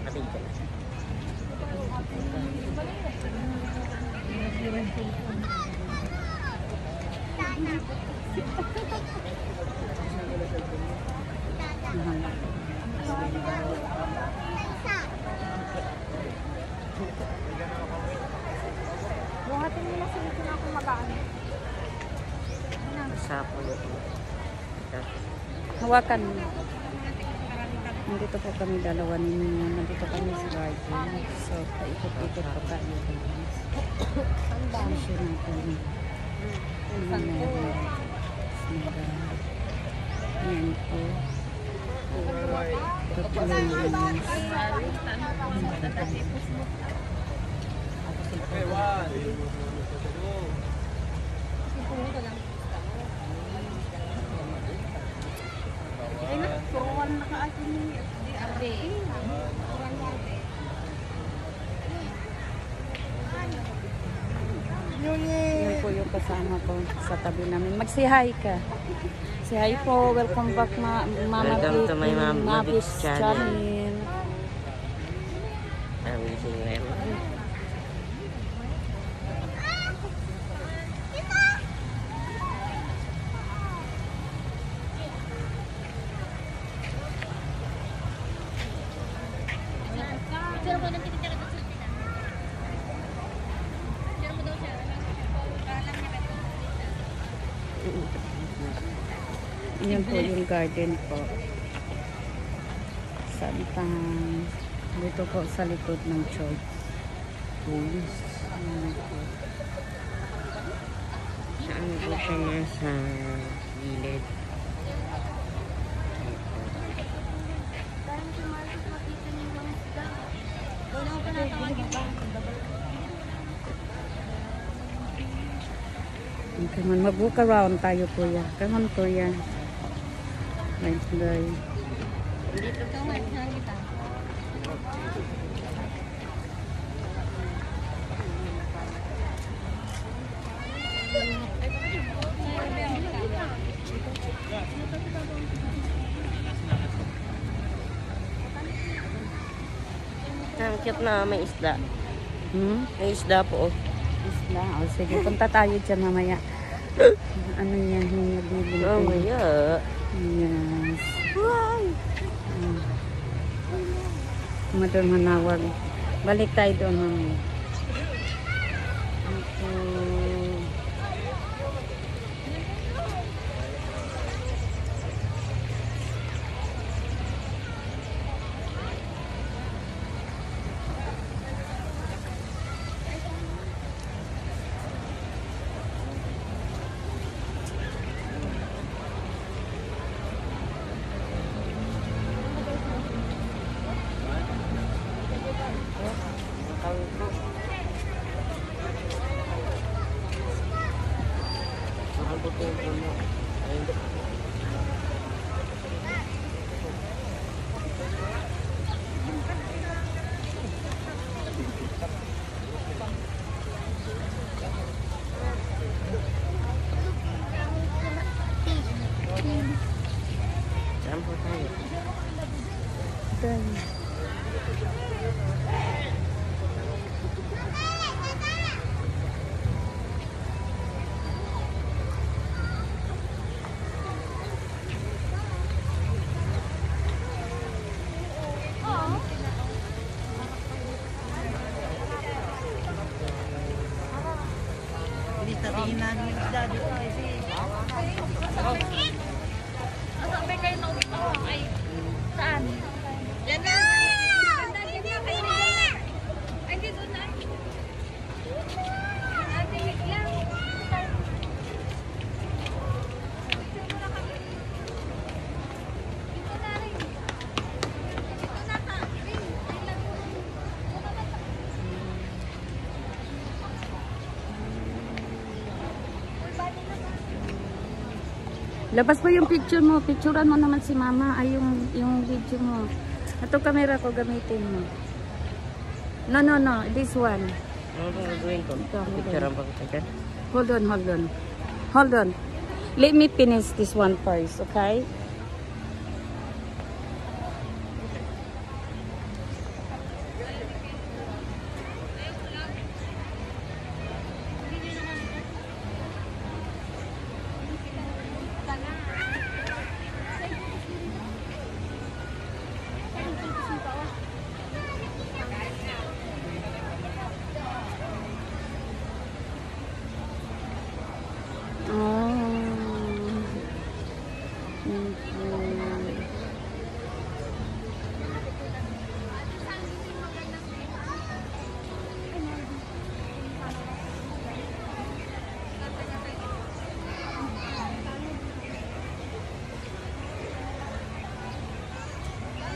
Buhatin mo na sila na kung magaan. Sapo yun. Hawakan mo. Nandito po kami dalawa ninyo. Nandito kami sa garden. So, paikot-ikot po tayo. Sensyo natin. Ayan po. Yun po yung kasama ko sa tabi namin. Mag-say hi ka. Say hi po. Welcome back, Mama. Welcome to my Mama Beach channel. Yan po yung garden po. Dito po sa likod ng church. Saan po siya nasa gilid? Come on, mag-walk around tayo kuya. Come on kuya. Nice day. Dito ka nga, saan kita? Ang cute na may isda. May isda po. Isla. O sige, punta tayo dyan mamaya. Ano yan? Hinabili. Oh, maya. Yes. Doon Manaoag. Balik tayo doon mamaya. Sabihin namin yung isda dito kasi. Nasabay kayo na ulit ako. Ay, saan? Yan na! Ay, dito na. Ate, wait lang. Labas mo yung picture mo. Picturean mo naman si mama. Ay, yung video mo. Ito camera ko gamitin mo. No. This one. Ano gagawin ko? Picture ang pagkakita. Hold on. Let me finish this one first, okay?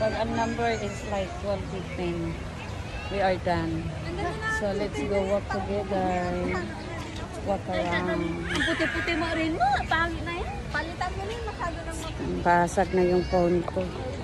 Ang number is like 12:15. We are done. So let's go walk together. Walk around. Ang puti-puti mo rin mo. Pangit na yan. Palitan mo rin. Masyado ng mga. Basag na yung phone ko.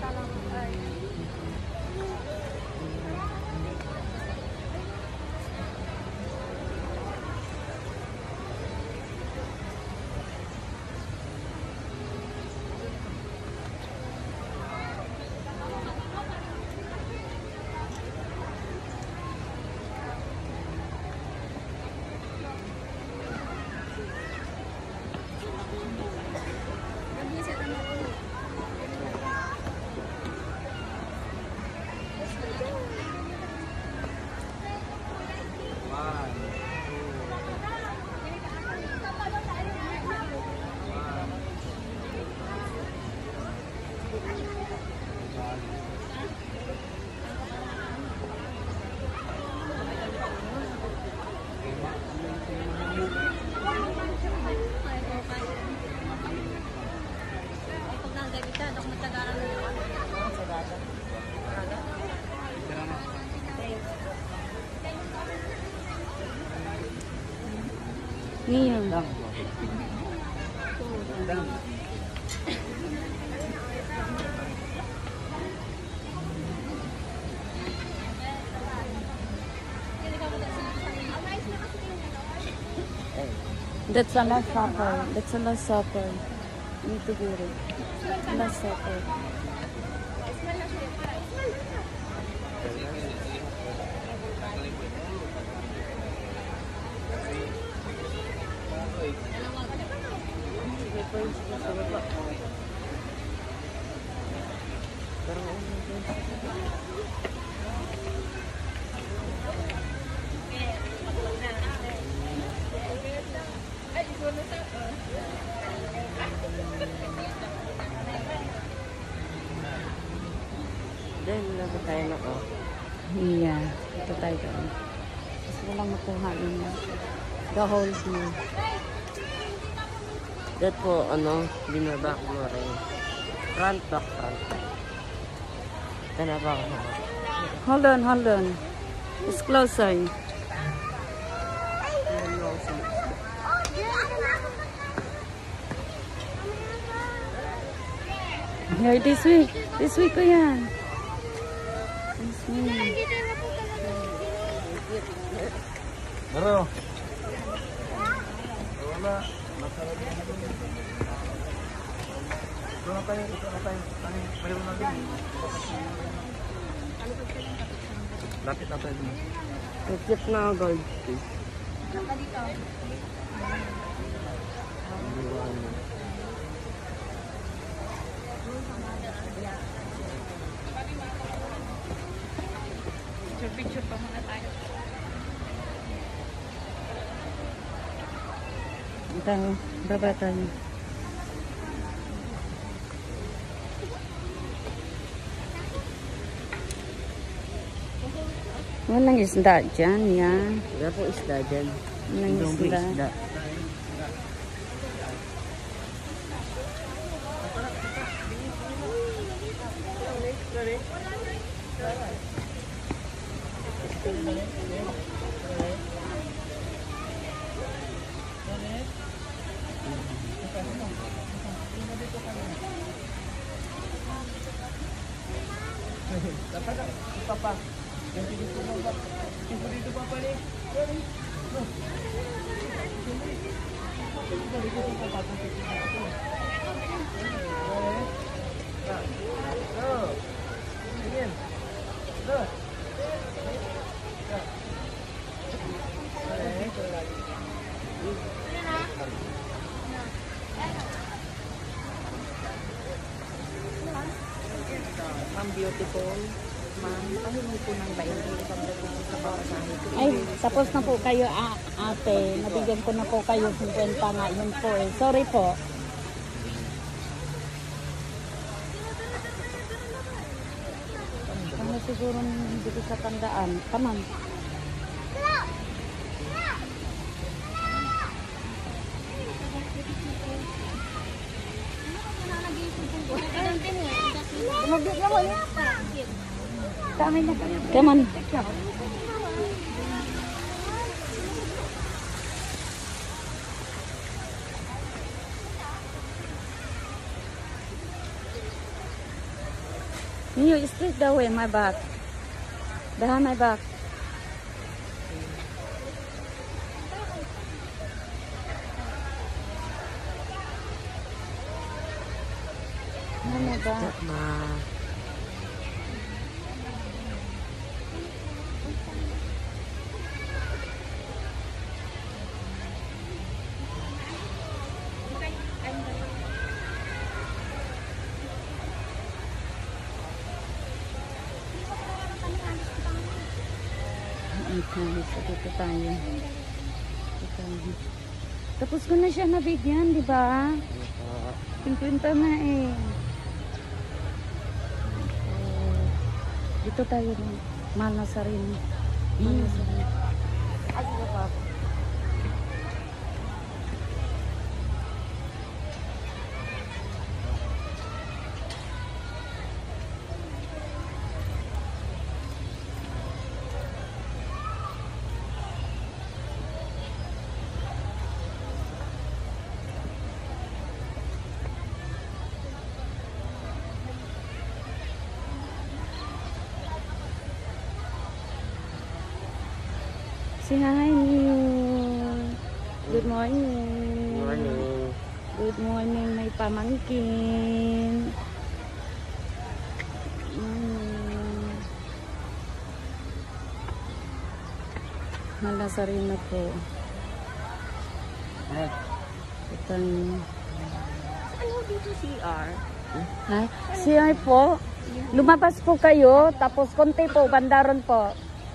Ngayon. That's a last supper. That's a last supper. You need to do it. Last supper. Then, nasa tayo na ko. Yeah. Ito tayo doon. Mas walang makuha yun. The whole view. That po, binaba ko mo rin. Front back, front back. Tanaba ko na. Hold on. It's closer. Here, this way ko yan. This way. Bro. Wala. Ito na tayo. Pwede mo natin. Lapit na tayo. Nagkip na gold. Picture pa muna tayo. Tayo, baba tayo. Walang isda dyan, yan. Wala po isda dyan. Walang Hindi po isda. isda. Papa. Yang dito mo ba? Yung dito pa pa ni. Ma'am, beautiful. Ma'am, pahingi po ng 20 sa bawasahe ko. Ay, tapos na po kayo, ate. Nabigyan ko na po kayo 50 nga. Yun po eh. Sorry po. Ano siguro hindi ko sa tandaan. Come on. Nagbibiyak ko niya. Come on. You straight the way, my back. Behind my back. Behind my back. So, dito tayo. Tapos ko na siya nabigyan, di ba? 50 na eh. Dito tayo rin. Mahal na sarili. Mahal na sarili. Ay, diba? Say hi, Niyo. Good morning. Morning. Good morning, may pamangkin. Malasarin na po. Ito niyo. Ano dito CR? Ha? CR po. Lumabas po kayo, tapos konti po, bandaron po.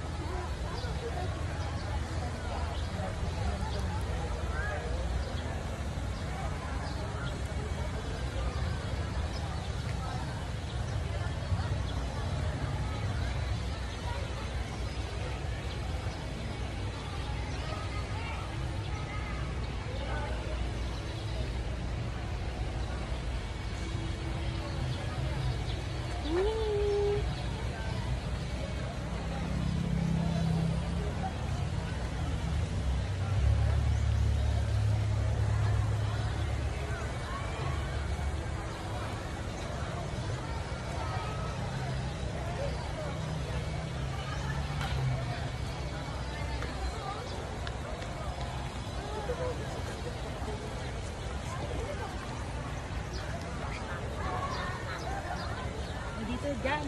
Dito dyan.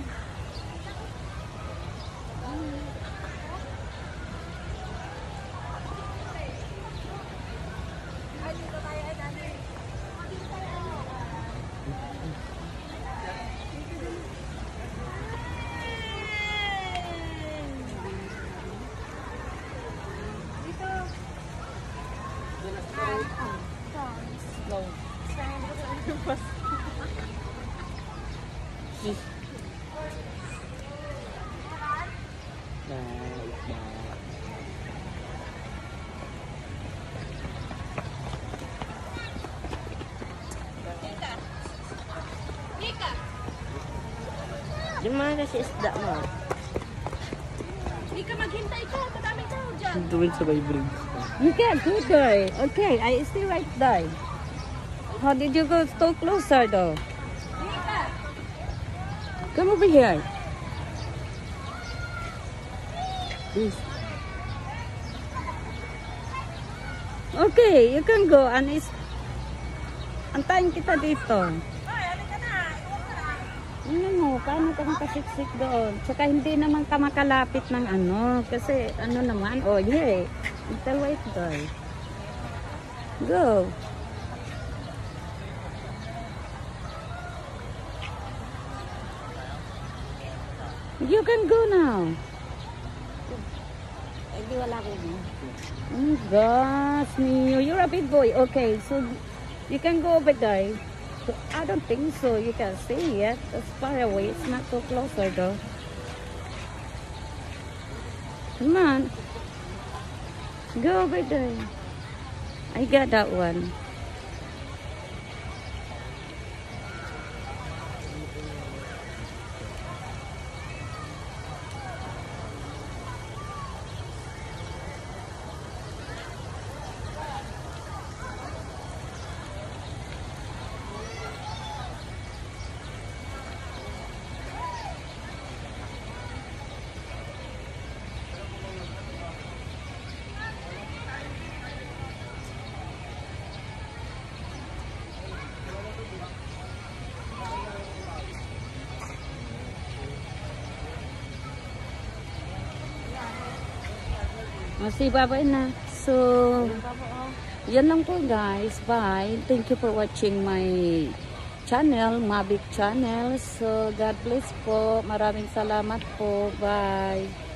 Yung mga kasi isda mo. Hindi ka maghintay ka. Madaming tao dyan. Doon sa may bridge. You can't go there. Okay, I stay right there. How did you go so closer though? Come over here. Please. Okay, you can go and antayin kita dito. Ano mo, paano ka makasiksik doon? Tsaka hindi naman ka makalapit ng ano. Kasi ano naman, oh yeah. Little white guy. Go. You can go now. Hindi wala ko. Oh my gosh, Neo. You're a big boy. Okay, so you can go over there. So, I don't think so. You can see it. It's far away. It's not too closer though. Come on. Go over there. I got that one. Si bye-bye na. So, yan lang po guys. Bye. Thank you for watching my channel, Mavic channel. So, God bless po. Maraming salamat po. Bye.